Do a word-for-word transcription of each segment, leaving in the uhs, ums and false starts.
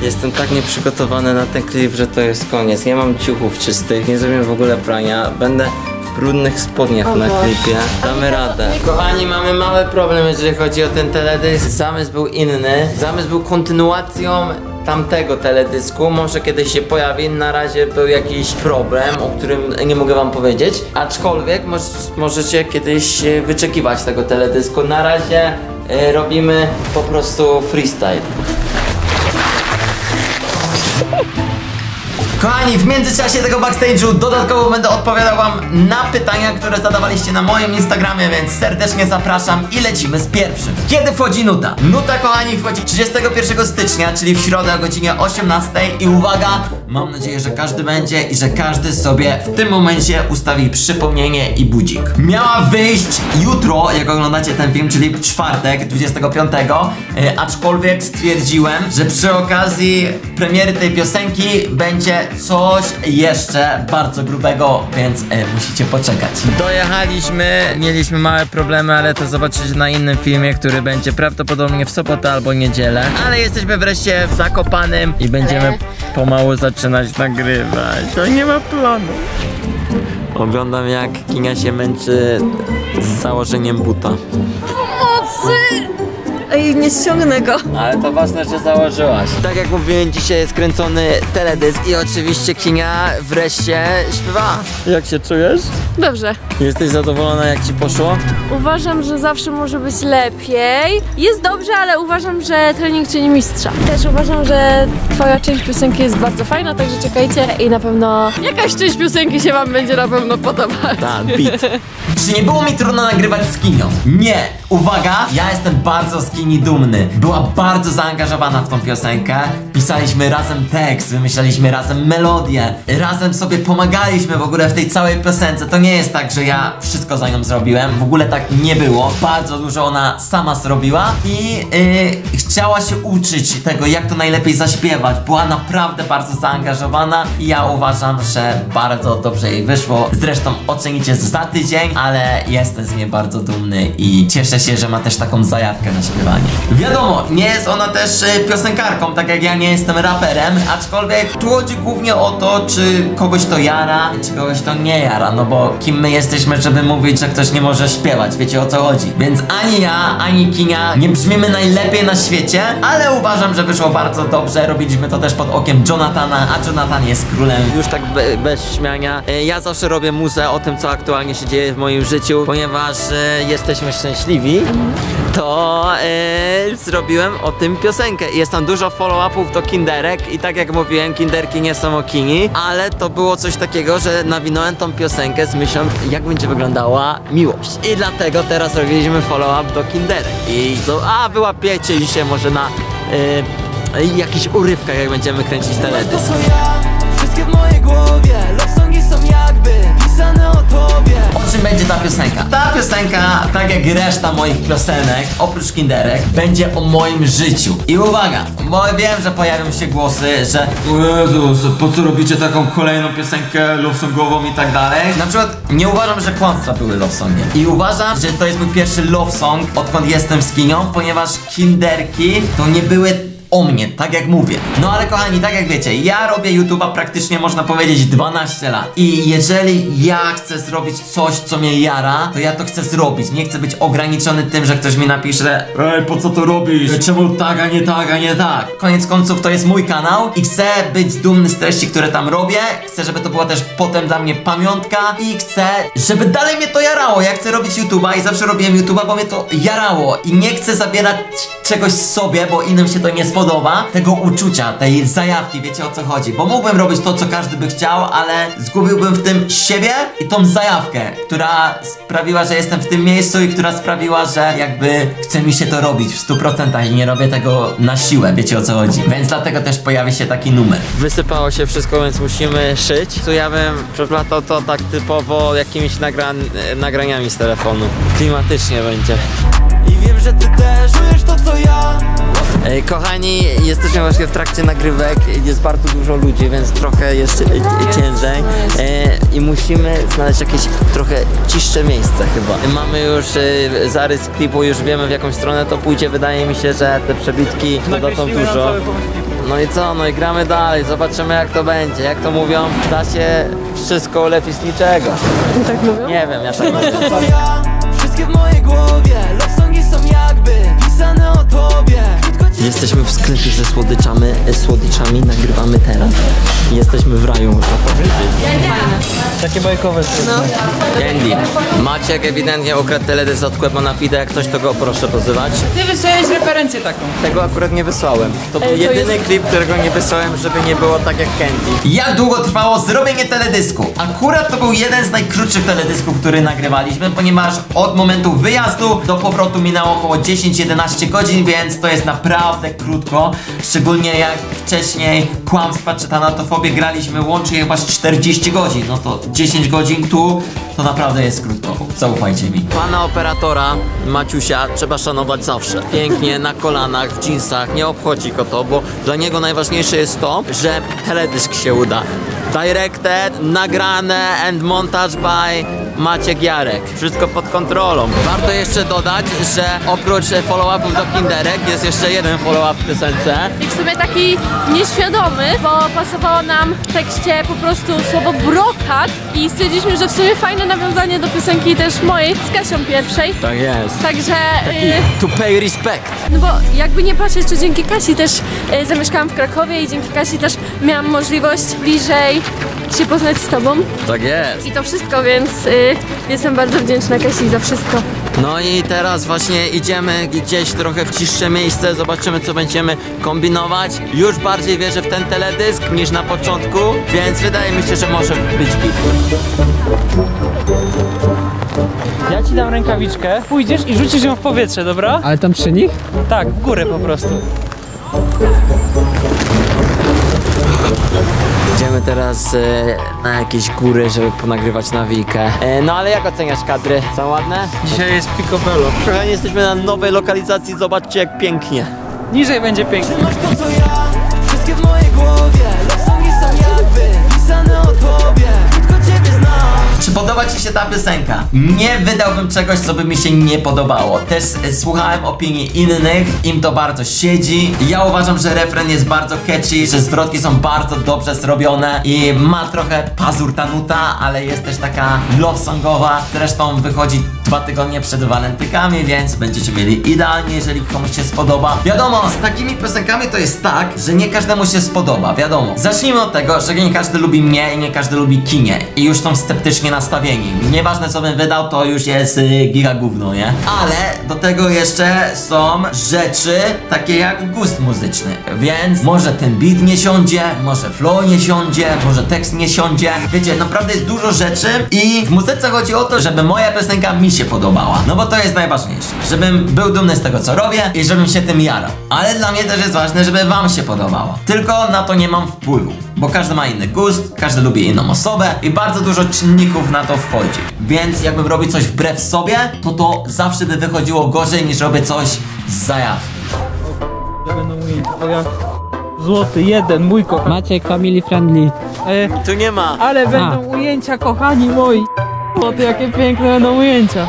Jestem tak nieprzygotowany na ten klip, że to jest koniec. Nie mam ciuchów czystych, nie zrobię w ogóle prania. Będę w brudnych spodniach o na klipie. Damy radę. Kochani, mamy mały problem, jeżeli chodzi o ten teledysk. Zamysł był inny. Zamysł był kontynuacją tamtego teledysku. Może kiedyś się pojawi. Na razie był jakiś problem, o którym nie mogę wam powiedzieć. Aczkolwiek moż, możecie kiedyś wyczekiwać tego teledysku. Na razie y, robimy po prostu freestyle. Kochani, w międzyczasie tego backstage'u dodatkowo będę odpowiadał wam na pytania, które zadawaliście na moim Instagramie, więc serdecznie zapraszam i lecimy z pierwszym. Kiedy wchodzi nuta? Nuta, kochani, wchodzi trzydziestego pierwszego stycznia, czyli w środę o godzinie osiemnastej i uwaga, mam nadzieję, że każdy będzie i że każdy sobie w tym momencie ustawi przypomnienie i budzik. Miała wyjść jutro, jak oglądacie ten film, czyli w czwartek, dwudziestego piątego, yy, aczkolwiek stwierdziłem, że przy okazji premiery tej piosenki będzie coś jeszcze bardzo grubego, więc e, musicie poczekać. Dojechaliśmy, mieliśmy małe problemy, ale to zobaczycie na innym filmie, który będzie prawdopodobnie w sobotę albo niedzielę. Ale jesteśmy wreszcie w Zakopanem i będziemy pomału zaczynać nagrywać. To nie ma planu. Oglądam, jak Kinia się męczy z założeniem buta. Pomocy! Ej, nie ściągnę go. Ale to ważne, że założyłaś. Tak jak mówiłem, dzisiaj jest kręcony teledysk i oczywiście Kinia wreszcie śpiewa. Jak się czujesz? Dobrze. Jesteś zadowolona, jak ci poszło? Uważam, że zawsze może być lepiej. Jest dobrze, ale uważam, że trening czyni mistrza. Też uważam, że twoja część piosenki jest bardzo fajna, także czekajcie i na pewno jakaś część piosenki się wam będzie na pewno podobać. Tak, beat. Czy nie było mi trudno nagrywać z Kinią? Nie. Uwaga, ja jestem bardzo z Kini dumny. Była bardzo zaangażowana w tą piosenkę. Pisaliśmy razem tekst, wymyślaliśmy razem melodię. Razem sobie pomagaliśmy w ogóle w tej całej piosence. To nie jest tak, że ja wszystko za nią zrobiłem. W ogóle tak nie było. Bardzo dużo ona sama zrobiła i yy, chciała się uczyć tego, jak to najlepiej zaśpiewać. Była naprawdę bardzo zaangażowana i ja uważam, że bardzo dobrze jej wyszło. Zresztą ocenicie za tydzień, ale jestem z niej bardzo dumny i cieszę się, że ma też taką zajawkę na śpiewanie. Wiadomo, nie jest ona też y, piosenkarką, tak jak ja nie jestem raperem, aczkolwiek tu chodzi głównie o to, czy kogoś to jara, czy kogoś to nie jara, no bo kim my jesteśmy, żeby mówić, że ktoś nie może śpiewać, wiecie o co chodzi. Więc ani ja, ani Kinia nie brzmimy najlepiej na świecie, ale uważam, że wyszło bardzo dobrze. Robiliśmy to też pod okiem Jonathana, a Jonathan jest królem. Już tak be, bez śmiania. Ja zawsze robię muzę o tym, co aktualnie się dzieje w moim życiu, ponieważ e, jesteśmy szczęśliwi, to e, zrobiłem o tym piosenkę. Jest tam dużo follow-upów do kinderek i tak jak mówiłem, kinderki nie są o Kini, ale to było coś takiego, że nawinąłem tą piosenkę z myślą, jak będzie wyglądała miłość. I dlatego teraz robiliśmy follow-up do kinderek. I to, a wyłapiecie dzisiaj może na e, jakichś urywkach, jak będziemy kręcić teledysk. To co ja, wszystkie w mojej głowie, love songi są jakby pisane o tobie. O czym będzie ta piosenka? Ta piosenka, tak jak reszta moich piosenek, oprócz kinderek, będzie o moim życiu. I uwaga, bo wiem, że pojawią się głosy, że o Jezus, po co robicie taką kolejną piosenkę love songową i tak dalej. Na przykład nie uważam, że Kłamstwa były love songiem. I uważam, że to jest mój pierwszy love song, odkąd jestem z Kinią, ponieważ kinderki to nie były o mnie, tak jak mówię. No ale kochani, tak jak wiecie, ja robię YouTube'a praktycznie można powiedzieć dwanaście lat. I jeżeli ja chcę zrobić coś, co mnie jara, to ja to chcę zrobić. Nie chcę być ograniczony tym, że ktoś mi napisze: ej, po co to robisz? Czemu tak, a nie tak, a nie tak? Koniec końców to jest mój kanał i chcę być dumny z treści, które tam robię. Chcę, żeby to była też potem dla mnie pamiątka i chcę, żeby dalej mnie to jarało. Ja chcę robić YouTube'a i zawsze robiłem YouTube'a, bo mnie to jarało. I nie chcę zabierać czegoś sobie, bo innym się to nie spodoba. Podoba tego uczucia, tej zajawki, wiecie o co chodzi. Bo mógłbym robić to, co każdy by chciał, ale zgubiłbym w tym siebie i tą zajawkę, która sprawiła, że jestem w tym miejscu i która sprawiła, że jakby chce mi się to robić w stu procentach i nie robię tego na siłę, wiecie o co chodzi. Więc dlatego też pojawi się taki numer. Wysypało się wszystko, więc musimy szyć. Tu ja bym przeplatał to tak typowo jakimiś nagra nagraniami z telefonu. Klimatycznie będzie. I wiem, że ty też czujesz to co ja. Ej, kochani, jesteśmy właśnie w trakcie nagrywek, jest bardzo dużo ludzi, więc trochę jeszcze ciężej e, i musimy znaleźć jakieś trochę ciszsze miejsce chyba. Mamy już e, zarys klipu, już wiemy w jaką stronę to pójdzie, wydaje mi się, że te przebitki dodadzą dużo. No i co? No i gramy dalej, zobaczymy jak to będzie. Jak to mówią, da się wszystko lepiej z niczego. Tak mówią? Nie wiem, ja tak Masz to co ja, wszystkie w mojej głowie. Love songi są jakby pisane o tobie. Jesteśmy w sklepie ze słodyczami, słodyczami, nagrywamy teraz. Jesteśmy w raju, można powiedzieć. Takie bajkowe No. Candy. Maciek ewidentnie ukradł teledysk od Quebona Fide, jak ktoś to go proszę pozywać. Ty wysłałeś referencję taką. Tego akurat nie wysłałem. To był Ej, to jedyny jest- klip, którego nie wysłałem, żeby nie było tak jak Candy. Jak długo trwało zrobienie teledysku? Akurat to był jeden z najkrótszych teledysków, który nagrywaliśmy, ponieważ od momentu wyjazdu do powrotu minęło około dziesięć jedenaście godzin, więc to jest naprawdę krótko. Szczególnie jak wcześniej Kłamstwa czy Tanatofobię graliśmy łącznie chyba z czterdzieści godzin. No to dziesięć godzin tu to naprawdę jest krótko. Zaufajcie mi. Pana operatora Maciusia trzeba szanować zawsze. Pięknie, na kolanach, w dżinsach, nie obchodzi go to, bo dla niego najważniejsze jest to, że teledysk się uda. Directed, nagrane and montage by Maciek Jarek. Wszystko pod kontrolą. Warto jeszcze dodać, że oprócz follow-upów do Kinderek jest jeszcze jeden follow-up w piosence. I w sumie taki nieświadomy, bo pasowało nam w tekście po prostu słowo brokat i stwierdziliśmy, że w sumie fajne nawiązanie do piosenki też mojej z Kasią pierwszej. Tak jest. Także, I y, to pay respect. no bo jakby nie patrzeć, to dzięki Kasi też y, zamieszkałam w Krakowie i dzięki Kasi też miałam możliwość bliżej się poznać z tobą. Tak jest. I to wszystko, więc y, jestem bardzo wdzięczna Kasi za wszystko. No i teraz właśnie idziemy gdzieś trochę w ciszsze miejsce, zobaczymy co będziemy kombinować. Już bardziej wierzę w ten teledysk niż na początku, więc wydaje mi się, że może być git. Ja ci dam rękawiczkę, pójdziesz i rzucisz ją w powietrze, dobra? Ale tam przy nich? Tak, w górę po prostu. Idziemy teraz e, na jakieś góry, żeby ponagrywać nawijkę. E, no ale jak oceniasz kadry? Są ładne? Dzisiaj jest picobello. Trochę jesteśmy na nowej lokalizacji, zobaczcie jak pięknie. Niżej będzie pięknie. Czy masz to co ja, wszystkie w mojej głowie. Love songi są jakby pisane o tobie. Tylko ciebie znam. Czy podoba ci się ta piosenka? Nie wydałbym czegoś, co by mi się nie podobało. Też e, słuchałem opinii innych, im to bardzo siedzi. Ja uważam, że refren jest bardzo catchy, że zwrotki są bardzo dobrze zrobione i ma trochę pazur ta nuta, ale jest też taka love songowa. Zresztą wychodzi dwa tygodnie przed walentykami, więc będziecie mieli idealnie, jeżeli komuś się spodoba. Wiadomo, z takimi piosenkami to jest tak, że nie każdemu się spodoba, wiadomo. Zacznijmy od tego, że nie każdy lubi mnie i nie każdy lubi Kinie i już są sceptycznie nastawieni. Nieważne co bym wydał, to już jest y, giga gówno, nie? Ale do tego jeszcze są rzeczy takie jak gust muzyczny, więc może ten beat nie siądzie, może flow nie siądzie, może tekst nie siądzie. Wiecie, naprawdę jest dużo rzeczy i w muzyce chodzi o to, żeby moja piosenka mi się podobała. No bo to jest najważniejsze. Żebym był dumny z tego co robię i żebym się tym jarał. Ale dla mnie też jest ważne, żeby wam się podobało. Tylko na to nie mam wpływu, bo każdy ma inny gust, każdy lubi inną osobę i bardzo dużo czynników na to wchodzi. Więc jakbym robił coś wbrew sobie, to to zawsze by wychodziło gorzej niż robię coś z zajawki. Będą ujęcia. O jak złoty, jeden, mój kochany. Maciek, family friendly. E, Tu nie ma. ale będą ujęcia, kochani moi. Złoty, jakie piękne będą ujęcia.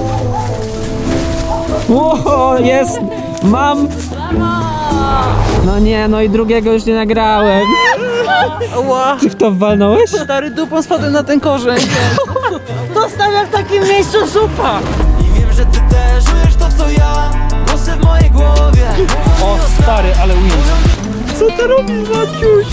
Ło, jest! Mam! No nie, no i drugiego już nie nagrałem. Ła, Ty w to walnąłeś? stary, dupą spadłem na ten korzeń. Dostałem w takim miejscu zupa. I wiem, że ty też czujesz to co ja. Głosy w mojej głowie. O, stary, ale ujęcia. Co ty robisz, Maciuś?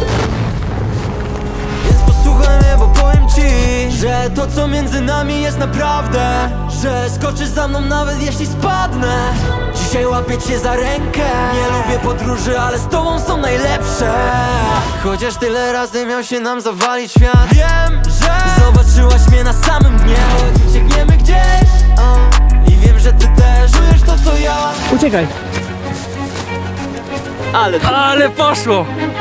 Więc posłuchaj mnie, bo powiem ci, że to co między nami jest naprawdę. Że skoczysz za mną nawet jeśli spadnę. Dzisiaj łapię cię za rękę. Nie lubię podróży, ale z tobą są najlepsze. Chociaż tyle razy miał się nam zawalić świat. Wiem, że zobaczyłaś mnie na samym dnie. Choć uciekniemy gdzieś, o. I wiem, że ty też czujesz to co ja. Uciekaj. Ale Ale poszło.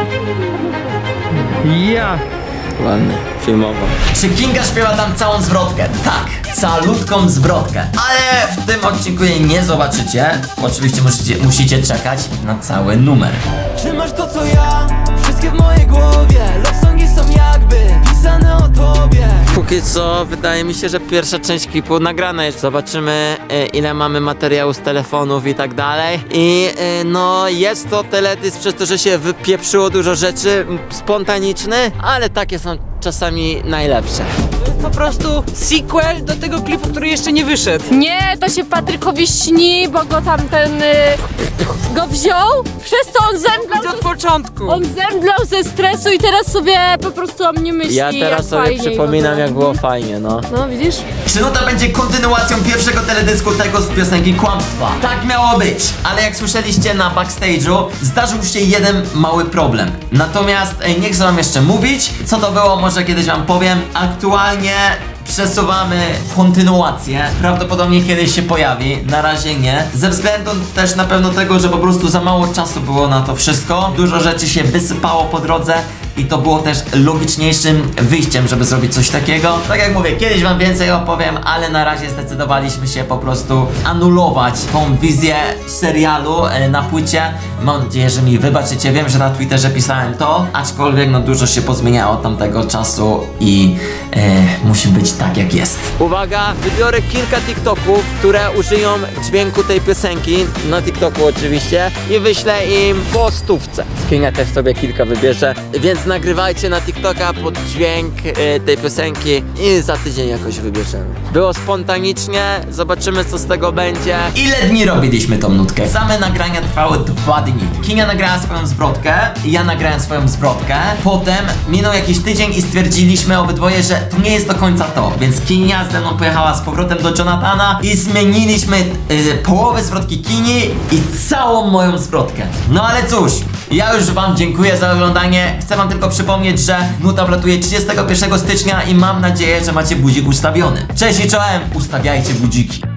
Ja. ładny, filmowo. Czy Kinga śpiewa tam całą zwrotkę? Tak, calutką zwrotkę. Ale w tym odcinku jej nie zobaczycie. Oczywiście musicie, musicie czekać na cały numer. Czy masz to co ja? Wszystkie w mojej głowie. Love songi są jakby pisane o tobie. Póki Póki co wydaje mi się, że pierwsza część klipu nagrana jest. Zobaczymy e, ile mamy materiału z telefonów i tak dalej. I e, no jest to teledysk przez to, że się wypieprzyło dużo rzeczy, m, spontaniczny, ale takie są czasami najlepsze. Po prostu sequel do tego klipu, który jeszcze nie wyszedł. Nie, to się Patrykowi śni, bo go tamten y, go wziął, przez to on zemdlał. Od początku. On zemdlał ze stresu i teraz sobie po prostu o mnie myśli. Ja teraz jak sobie fajnie przypominam, go to- jak było fajnie, no. No widzisz? Czy nuta będzie kontynuacją pierwszego teledysku tego z piosenki Kłamstwa? Tak miało być, ale jak słyszeliście na backstage'u, zdarzył się jeden mały problem. Natomiast e, nie chcę wam jeszcze mówić, co to było, może kiedyś wam powiem. Aktualnie przesuwamy kontynuację. Prawdopodobnie kiedyś się pojawi, na razie nie. Ze względu też na pewno tego, że po prostu za mało czasu było na to wszystko. Dużo rzeczy się wysypało po drodze i to było też logiczniejszym wyjściem, żeby zrobić coś takiego. Tak jak mówię, kiedyś wam więcej opowiem, ale na razie zdecydowaliśmy się po prostu anulować tą wizję serialu e, na płycie. Mam nadzieję, że mi wybaczycie. Wiem, że na Twitterze pisałem to, aczkolwiek no dużo się pozmieniało od tamtego czasu i e, musi być tak jak jest. Uwaga, wybiorę kilka TikToków, które użyją dźwięku tej piosenki, na TikToku oczywiście, i wyślę im po stówce. Kinia też sobie kilka wybierze, więc nagrywajcie na TikToka pod dźwięk e, tej piosenki i za tydzień jakoś wybierzemy. Było spontanicznie, zobaczymy co z tego będzie. Ile dni robiliśmy tą nutkę? Same nagrania trwały dwa dni. Kinia nagrała swoją zwrotkę, ja nagrałem swoją zwrotkę. Potem minął jakiś tydzień i stwierdziliśmy obydwoje, że to nie jest do końca to, więc Kinia ze mną pojechała z powrotem do Jonathana i zmieniliśmy yy, połowę zwrotki Kini i całą moją zwrotkę. No ale cóż, ja już wam dziękuję za oglądanie. Chcę wam tylko przypomnieć, że nuta wlatuje trzydziestego pierwszego stycznia i mam nadzieję, że macie budzik ustawiony. Cześć i czołem, ustawiajcie budziki.